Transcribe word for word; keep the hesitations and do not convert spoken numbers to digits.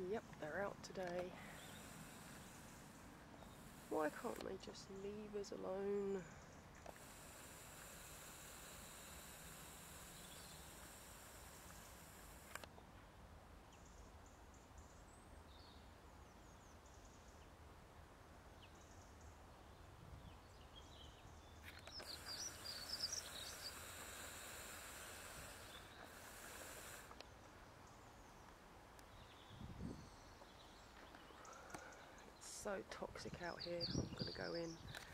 Yep, they're out today. Why can't they just leave us alone? So toxic out here. I'm going to go in